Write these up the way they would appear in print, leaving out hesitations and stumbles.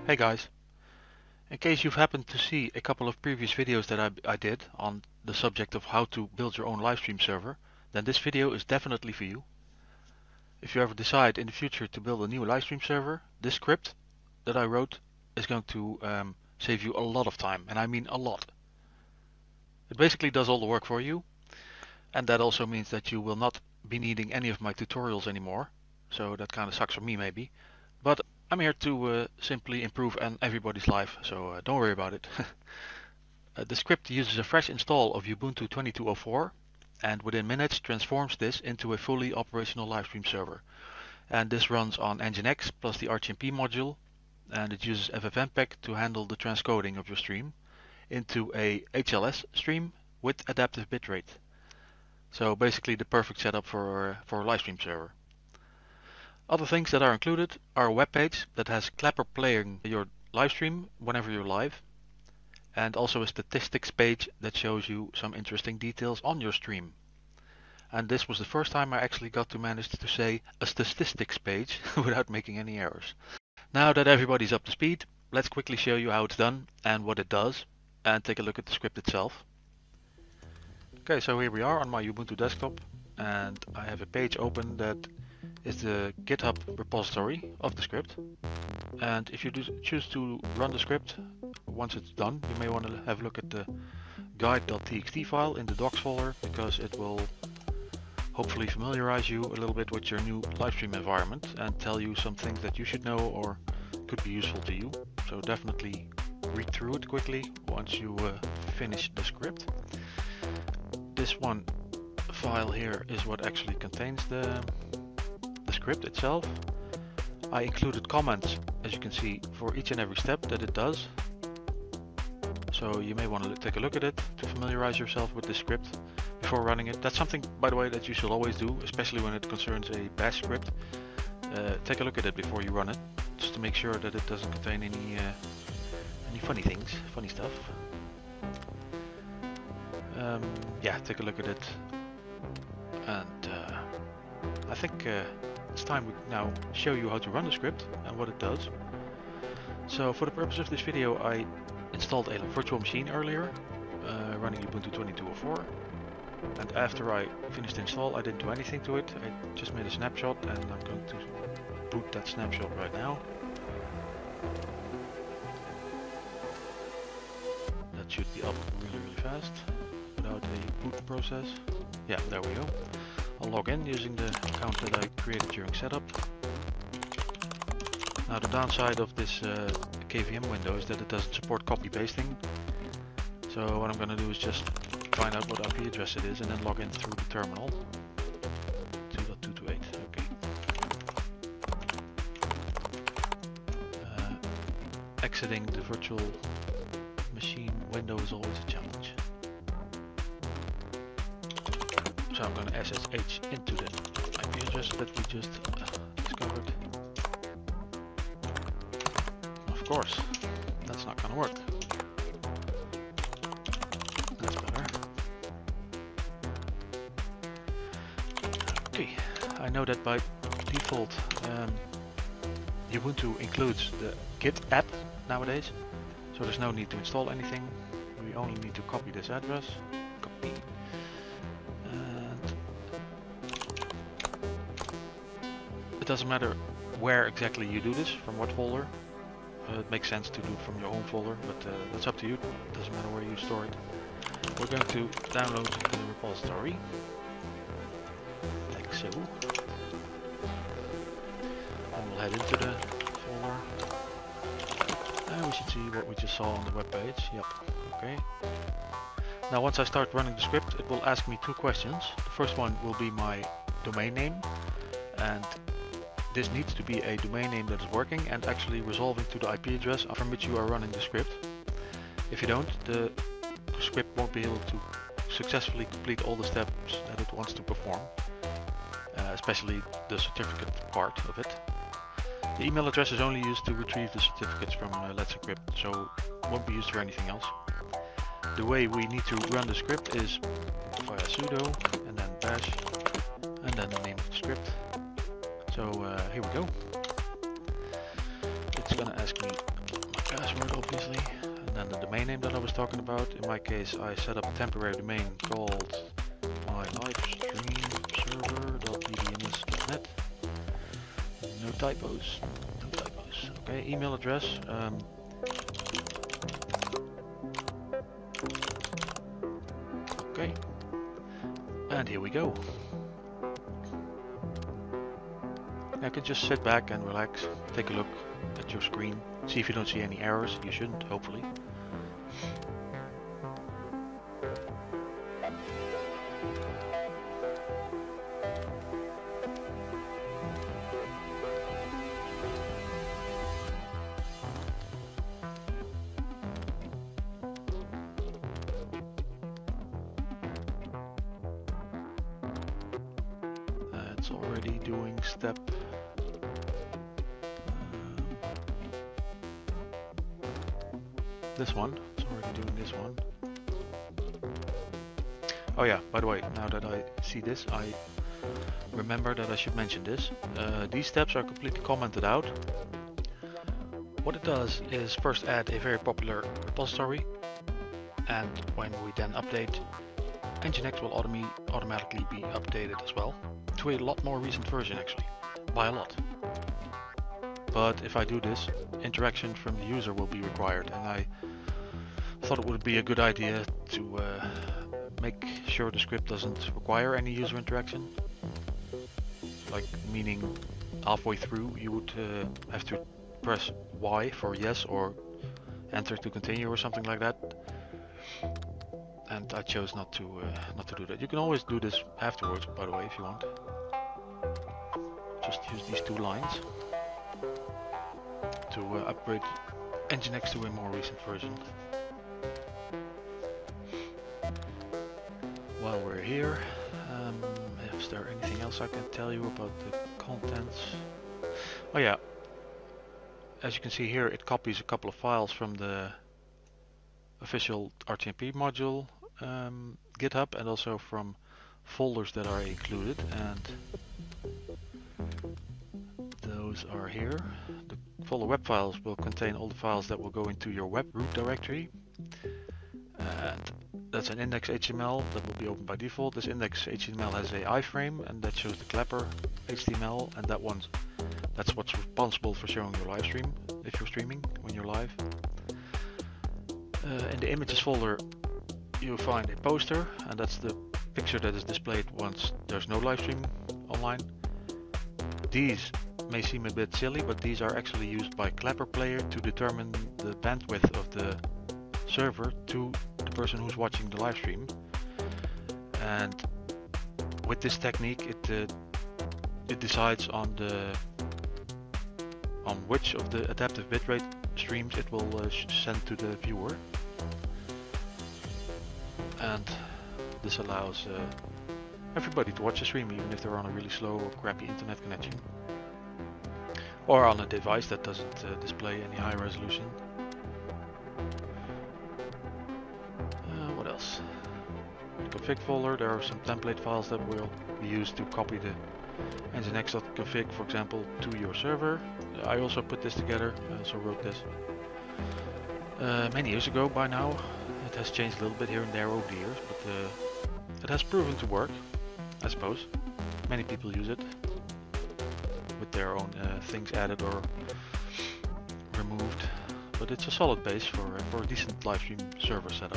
Hey guys, in case you've happened to see a couple of previous videos that I did on the subject of how to build your own livestream server, then this video is definitely for you. If you ever decide in the future to build a new livestream server, this script that I wrote is going to save you a lot of time, and I mean a lot. It basically does all the work for you, and that also means that you will not be needing any of my tutorials anymore, so that kind of sucks for me maybe, but I'm here to simply improve everybody's life, so don't worry about it. The script uses a fresh install of Ubuntu 22.04 and within minutes transforms this into a fully operational livestream server. And this runs on Nginx plus the RTMP module, and it uses FFmpeg to handle the transcoding of your stream into a HLS stream with adaptive bitrate. So basically the perfect setup for a livestream server. Other things that are included are a web page that has Clapper playing your live stream whenever you're live, and also a statistics page that shows you some interesting details on your stream. And this was the first time I actually got to manage to say a statistics page without making any errors. Now that everybody's up to speed, let's quickly show you how it's done and what it does, and take a look at the script itself. Okay, so here we are on my Ubuntu desktop, and I have a page open that is the GitHub repository of the script. And if you choose to run the script, once it's done, you may want to have a look at the guide.txt file in the docs folder, because it will hopefully familiarize you a little bit with your new livestream environment and tell you some things that you should know or could be useful to you. So definitely read through it quickly once you finish the script. This one file here is what actually contains the script itself. I included comments, as you can see, for each and every step that it does. So you may want to take a look at it to familiarize yourself with the script before running it. That's something, by the way, that you should always do, especially when it concerns a bash script. Take a look at it before you run it, just to make sure that it doesn't contain any funny things, funny stuff. Yeah, take a look at it, and I think it's time we now show you how to run the script and what it does. So for the purpose of this video, I installed a virtual machine earlier, running Ubuntu 22.04, and after I finished the install, I didn't do anything to it. I just made a snapshot, and I'm going to boot that snapshot right now. That should be up really fast without a boot process. Yeah, there we go. I'll log in using the account that I created during setup. Now the downside of this KVM window is that it doesn't support copy pasting. So what I'm going to do is just find out what IP address it is and then log in through the terminal. 2.228, okay. Exiting the virtual machine window is always a challenge. So I'm going to SSH into the IP address that we just discovered. Of course, that's not going to work. That's better. Okay, I know that by default Ubuntu includes the Git app nowadays, so there's no need to install anything. We only need to copy this address. Copy. It doesn't matter where exactly you do this, from what folder. It makes sense to do it from your home folder, but that's up to you. It doesn't matter where you store it. We're going to download the repository, like so. And we'll head into the folder. And we should see what we just saw on the web page. Yep, okay. Now once I start running the script, it will ask me two questions. The first one will be my domain name, and this needs to be a domain name that is working and actually resolving to the IP address from which you are running the script. If you don't, the script won't be able to successfully complete all the steps that it wants to perform, especially the certificate part of it. The email address is only used to retrieve the certificates from Let's Encrypt, so it won't be used for anything else. The way we need to run the script is via sudo and then bash and then the name of the script. So here we go. It's gonna ask me obviously, and then the domain name that I was talking about. In my case, I set up a temporary domain called mylivestreamserver.bbns.net. No typos, no typos. Okay, email address. Okay, and here we go. I can just sit back and relax, take a look at your screen, see if you don't see any errors. You shouldn't, hopefully. It's already doing step. This one, it's already doing this one. Oh yeah, by the way, now that I see this, I remember that I should mention this. These steps are completely commented out. What it does is first add a very popular repository, and when we then update, Nginx will automatically be updated as well, to a lot more recent version actually, by a lot. But if I do this, interaction from the user will be required, and I thought it would be a good idea to make sure the script doesn't require any user interaction. Like, meaning halfway through you would have to press Y for yes or enter to continue or something like that. And I chose not to do that. You can always do this afterwards, by the way, if you want. Just use these two lines to upgrade Nginx to a more recent version. While we're here, is there anything else I can tell you about the contents? Oh yeah, as you can see here, it copies a couple of files from the official RTMP module GitHub, and also from folders that are included, and those are here. The folder web files will contain all the files that will go into your web root directory, and that's an index.html that will be opened by default. This index.html has a iframe, and that shows the clapper HTML, and that's what's responsible for showing your live stream if you're streaming when you're live. In the images folder you'll find a poster, and that's the picture that is displayed once there's no live stream online. These may seem a bit silly, but these are actually used by Clapper Player to determine the bandwidth of the server to the person who's watching the live stream. And with this technique, it decides on which of the adaptive bitrate streams it will send to the viewer. And this allows everybody to watch the stream, even if they're on a really slow or crappy internet connection, or on a device that doesn't display any high resolution. What else? In the config folder there are some template files that will be used to copy the nginx.config, for example, to your server. I also put this together, I also wrote this many years ago by now. It has changed a little bit here and there over the years, but it has proven to work, I suppose. Many people use it with their own things added or removed, but it's a solid base for a decent live stream server setup.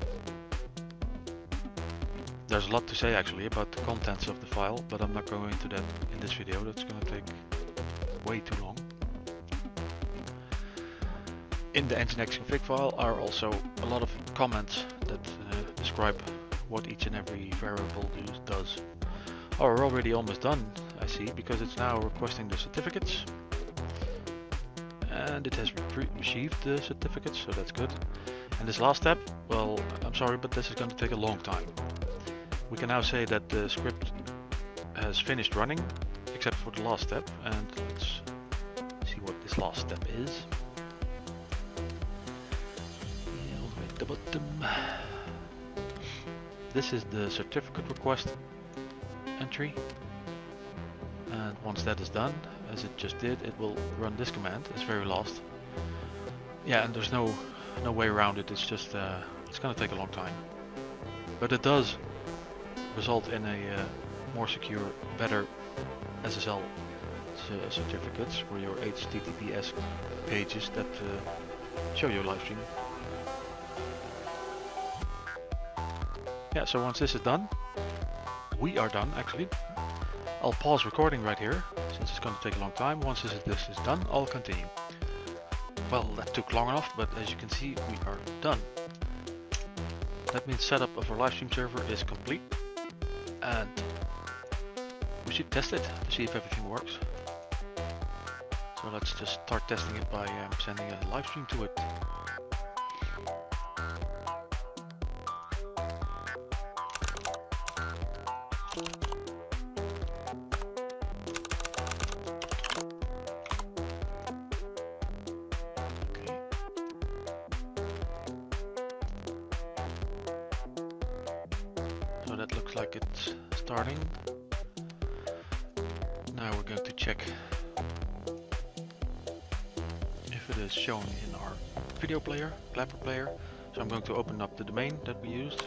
There's a lot to say actually about the contents of the file, but I'm not going into that in this video. That's going to take way too long. In the nginx config file are also a lot of comments that describe what each and every variable does. Oh, we're already almost done, I see, because it's now requesting the certificates. And it has received the certificates, so that's good. And this last step, well, I'm sorry, but this is going to take a long time. We can now say that the script has finished running, except for the last step, and let's see what this last step is. All the way at the bottom. This is the certificate request entry, and once that is done, as it just did, it will run this command as very last. Yeah, and there's no way around it. It's just it's gonna take a long time, but it does result in a more secure, better SSL certificates for your HTTPS pages that show your live stream. Yeah, so once this is done, we are done actually. I'll pause recording right here since it's going to take a long time. Once this is done, I'll continue. Well, that took long enough, but as you can see, we are done. That means setup of our live stream server is complete, and we should test it to see if everything works. So let's just start testing it by sending a live stream to it. Okay. So that looks like it's starting. Now we're going to check if it is shown in our video player, Clapper player. So I'm going to open up the domain that we used.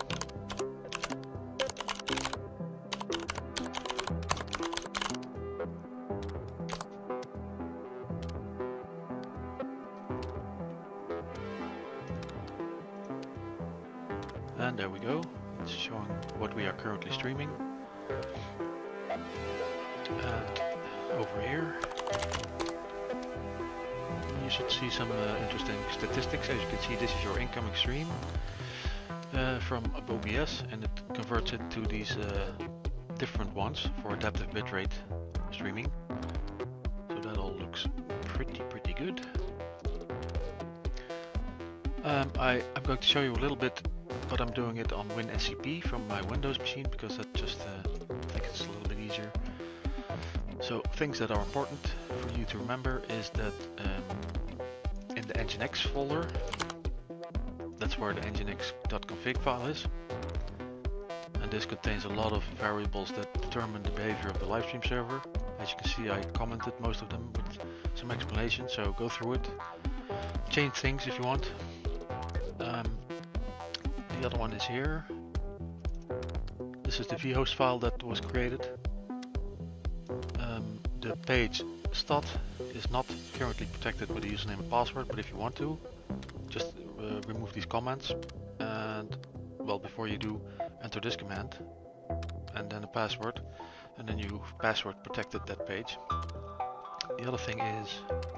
And there we go. It's showing what we are currently streaming. And over here you should see some interesting statistics. As you can see, this is your incoming stream from OBS, and it converts it to these different ones for adaptive bitrate streaming. So that all looks pretty good. I'm going to show you a little bit, but I'm doing it on WinSCP from my Windows machine because that just I think it's a little bit easier. So things that are important for you to remember is that in the nginx folder, that's where the nginx.config file is, and this contains a lot of variables that determine the behavior of the live stream server. As you can see, I commented most of them with some explanation, so go through it, change things if you want. The other one is here. This is the vhost file that was created. The page stat is not currently protected with a username and password, but if you want to, just remove these comments, and well, before you do, enter this command and then a password, and then you've password protected that page. The other thing is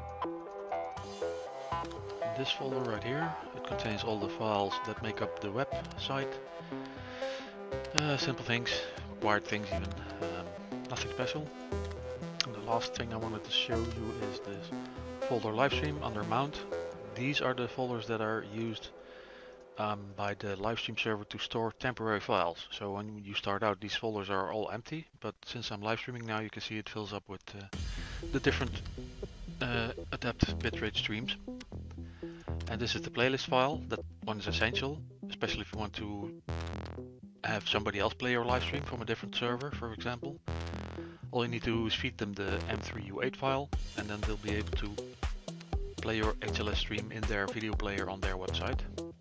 this folder right here. It contains all the files that make up the website. Simple things, wired things even, nothing special. And the last thing I wanted to show you is this folder livestream under mount. These are the folders that are used by the livestream server to store temporary files. So when you start out, these folders are all empty, but since I'm live streaming now, you can see it fills up with the different adaptive bitrate streams. And this is the playlist file. That one is essential, especially if you want to have somebody else play your live stream from a different server, for example. All you need to do is feed them the M3U8 file, and then they'll be able to play your HLS stream in their video player on their website.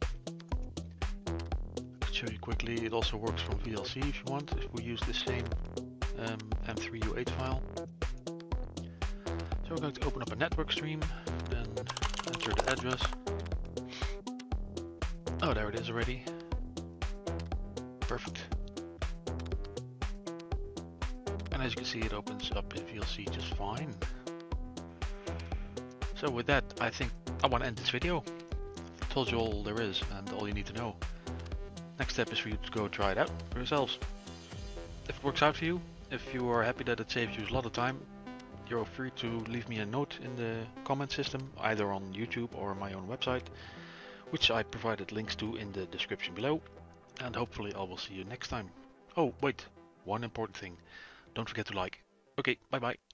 I could show you quickly, it also works from VLC if you want, if we use the same M3U8 file. So we're going to open up a network stream, then enter the address. Oh, there it is already. Perfect. And as you can see, it opens up in VLC just fine. So with that, I think I want to end this video. I told you all there is and all you need to know. Next step is for you to go try it out for yourselves. If it works out for you, if you are happy that it saves you a lot of time, you're free to leave me a note in the comment system, either on YouTube or my own website, which I provided links to in the description below. And hopefully I will see you next time. Oh, wait, one important thing. Don't forget to like. Okay, bye bye.